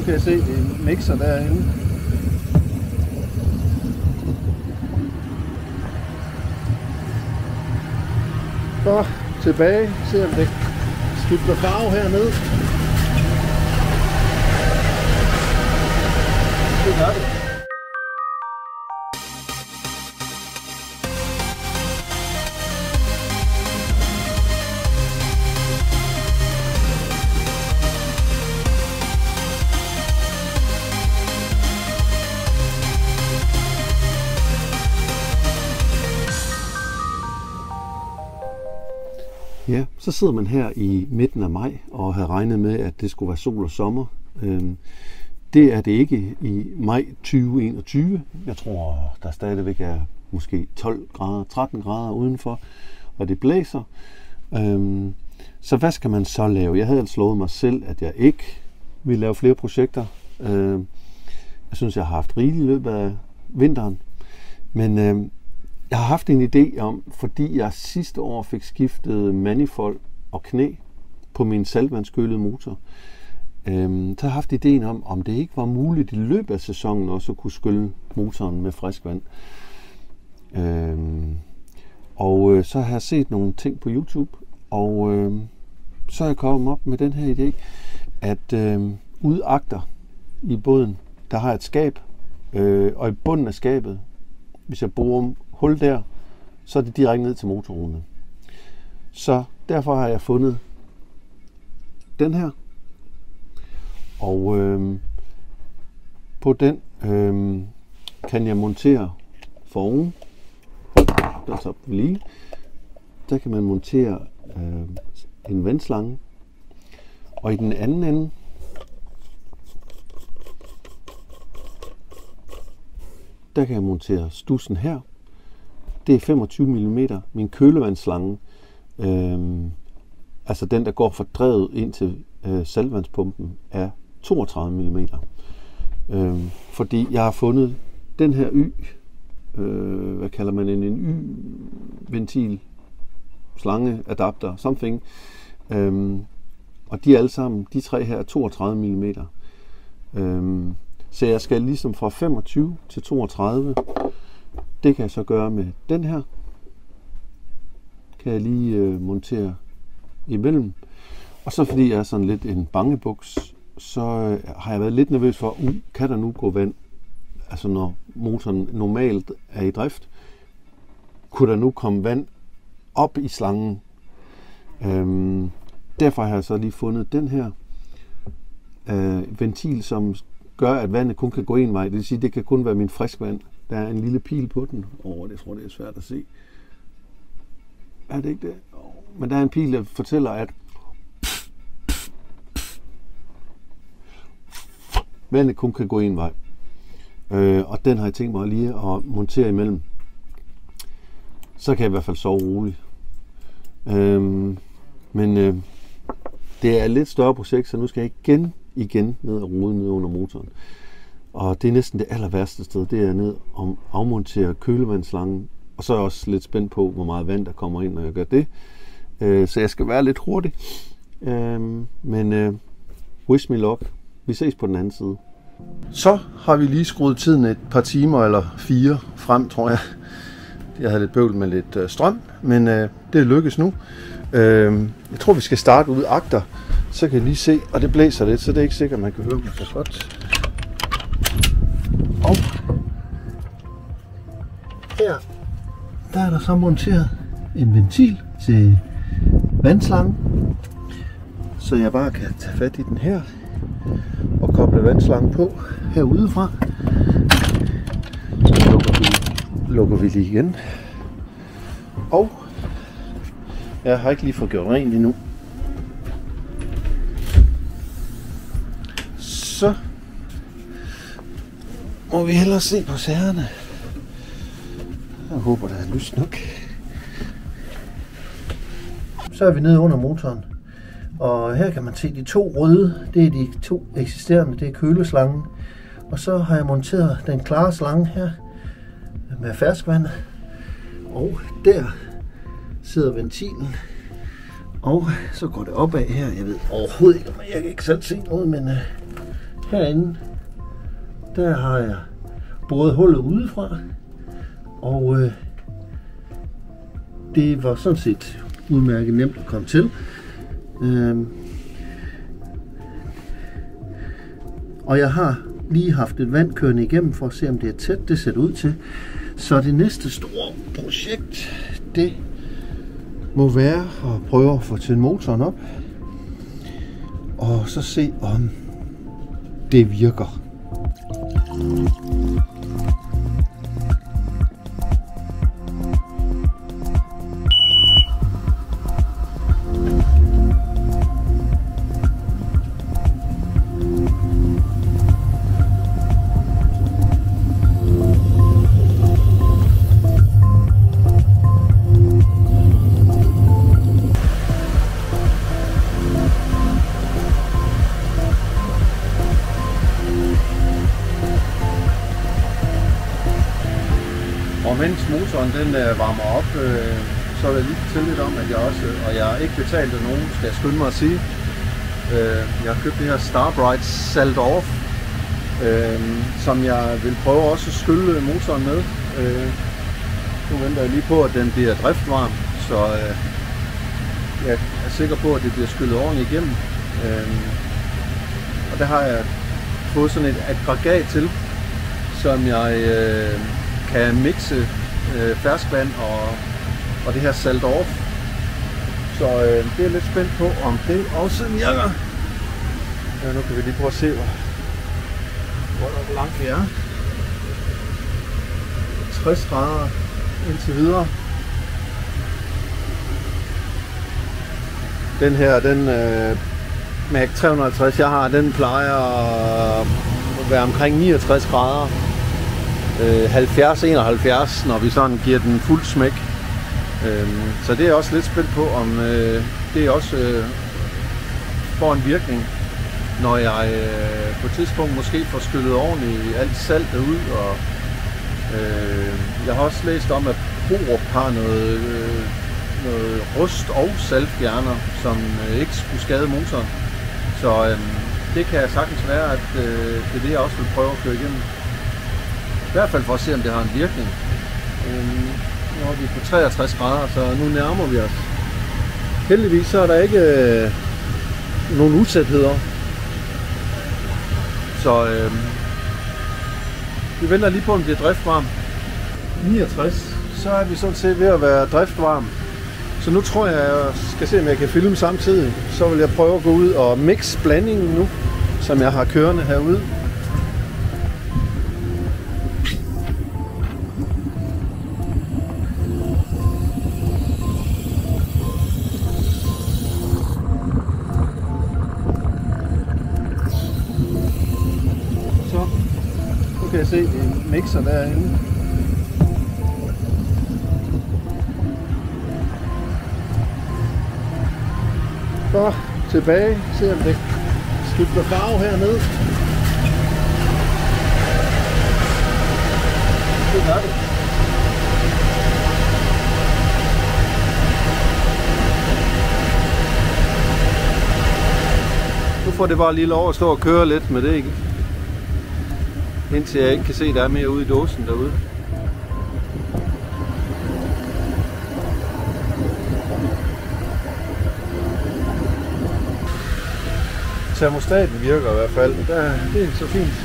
kan jeg se, det er en mixer derinde. Så tilbage, se om det skifter farve hernede. Det gør det. Ja, så sidder man her i midten af maj og havde regnet med, at det skulle være sol og sommer. Det er det ikke i maj 2021. Jeg tror, der stadigvæk er måske 12 grader, 13 grader udenfor, og det blæser. Så hvad skal man så lave? Jeg havde altså lovet mig selv, at jeg ikke ville lave flere projekter. Jeg synes, jeg har haft rigeligt i løbet af vinteren. Men jeg har haft en idé om, fordi jeg sidste år fik skiftet manifold og knæ på min saltvandskølede motor, så har jeg haft idéen om det ikke var muligt i løbet af sæsonen også at kunne skylle motoren med frisk vand. Og så har jeg set nogle ting på YouTube, og så er jeg kommet op med den her idé, at udagter i båden, der har jeg et skab, og i bunden af skabet, hvis jeg borer hul der, så er det direkte ned til motorrummet. Så derfor har jeg fundet den her, og på den kan jeg montere foroven, der så lige, der kan man montere en vandslange, og i den anden ende, der kan jeg montere studsen her. Det er 25 mm. Min kølevandsslange, altså den, der går fra drevet ind til saltvandspumpen, er 32 mm. Fordi jeg har fundet den her hvad kalder man en Y-ventil, slange, adapter, something. Og de er alle sammen, de tre her er 32 mm. Så jeg skal ligesom fra 25 til 32. Det kan jeg så gøre med den her. Kan jeg lige montere imellem. Og så fordi jeg er sådan lidt en bangebuks, så har jeg været lidt nervøs for, kan der nu gå vand? Altså når motoren normalt er i drift, kunne der nu komme vand op i slangen? Derfor har jeg så lige fundet den her ventil, som gør, at vandet kun kan gå en vej. Det vil sige, det kan kun være min friskvand. Der er en lille pil på den. Jeg tror, det er svært at se. Er det ikke det? Men der er en pil, der fortæller, at vandet kun kan gå en vej. Og den har jeg tænkt mig lige at montere imellem. Så kan jeg i hvert fald sove roligt. Men det er et lidt større projekt, så nu skal jeg igen ned og rode ned under motoren. Og det er næsten det aller værste sted, det er ned og afmontere kølevandsslangen. Og så er jeg også lidt spændt på, hvor meget vand der kommer ind, når jeg gør det. Så jeg skal være lidt hurtig. Men wish me luck. Vi ses på den anden side. Så har vi lige skruet tiden et par timer eller 4 frem, tror jeg. Jeg havde lidt bøvl med lidt strøm, men det lykkes nu. Jeg tror, vi skal starte ude agter. Så kan I lige se, og det blæser lidt, så det er ikke sikkert, man kan høre mig så godt. Og her, der er der så monteret en ventil til vandslangen, så jeg bare kan tage fat i den her og koble vandslangen på herudefra. Så lukker vi lige igen. Og jeg har ikke lige fået gjort rent endnu. Så må vi hellere se på sagerne. Jeg håber, der er lys nok. Så er vi nede under motoren. Og her kan man se de 2 røde. Det er de 2 eksisterende. Det er køleslangen. Og så har jeg monteret den klare slange her med ferskvand. Og der sidder ventilen. Og så går det opad her. Jeg ved overhovedet ikke, om jeg kan ikke selv se noget, men Herinde, der har jeg boret hullet udefra, og det var sådan set udmærket nemt at komme til. Og jeg har lige haft et vand kørende igennem for at se, om det er tæt. Det ser det ud til. Så det næste store projekt, det må være at prøve at få til motoren op. Og så se, om det virker. Og mens motoren den varmer op, så vil jeg lige fortælle lidt om, at jeg også, og jeg har ikke betalt af nogen, skal jeg skynde mig at sige. Jeg har købt det her Starbright Salt Off, som jeg vil prøve også at skylle motoren med. Nu venter jeg lige på, at den bliver driftvarm, så jeg er sikker på, at det bliver skyllet ordentligt igennem. Og der har jeg fået sådan et aggregat til, som jeg kan mixe ferskvand og det her Salt Off. Så det er lidt spændt på, om det også virker. Ja, nu kan vi lige prøve at se, hvor langt vi er. 60 grader indtil videre. Den her, den Mac 350 jeg har, den plejer at være omkring 69 grader. 70-71, når vi sådan giver den fuld smæk. Så det er også lidt spændt på, om det også får en virkning, når jeg på et tidspunkt måske får skyllet ordentligt alt saltet ud. Og jeg har også læst om, at Borup har noget rust og saltfjerner, som ikke skulle skade motoren. Så det kan sagtens være, at det er det, jeg også vil prøve at køre igennem. I hvert fald for at se, om det har en virkning. Nu er vi på 63 grader, så nu nærmer vi os. Heldigvis så er der ikke nogen utætheder. Så vi venter lige på, om det er driftvarm. 69, så er vi sådan set ved at være driftvarm. Så nu tror jeg skal se, om jeg kan filme samtidig. Så vil jeg prøve at gå ud og mixe blandingen nu, som jeg har kørende herude. Nu kan jeg se en mixer derinde. Så tilbage, se om det skifter farve hernede. Det gør det. Nu får det bare lige lov at stå og køre lidt med det, ikke? Indtil jeg ikke kan se, at der er mere ude i dåsen derude. Termostaten virker i hvert fald. Det er så fint.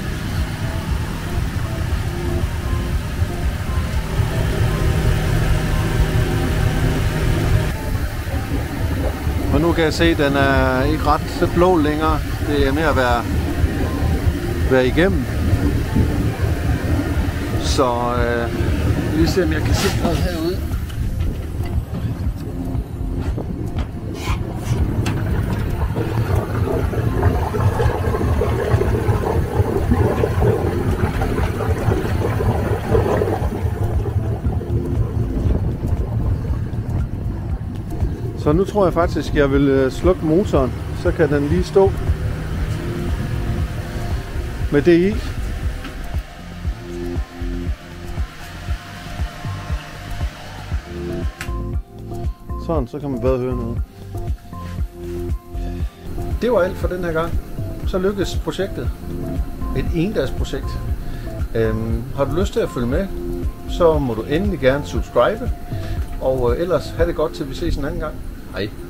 Og nu kan jeg se, at den er ikke ret så blå længere. Det er med at være igennem. Så lige se, om jeg kan se noget herude. Så nu tror jeg faktisk, at jeg vil slukke motoren. Så kan den lige stå med det i. Sådan, så kan man bedre høre noget. Det var alt for den her gang. så lykkes projektet. Et endagsprojekt. Har du lyst til at følge med, så må du endelig gerne subscribe. Og ellers have det godt, til vi ses en anden gang. Hej.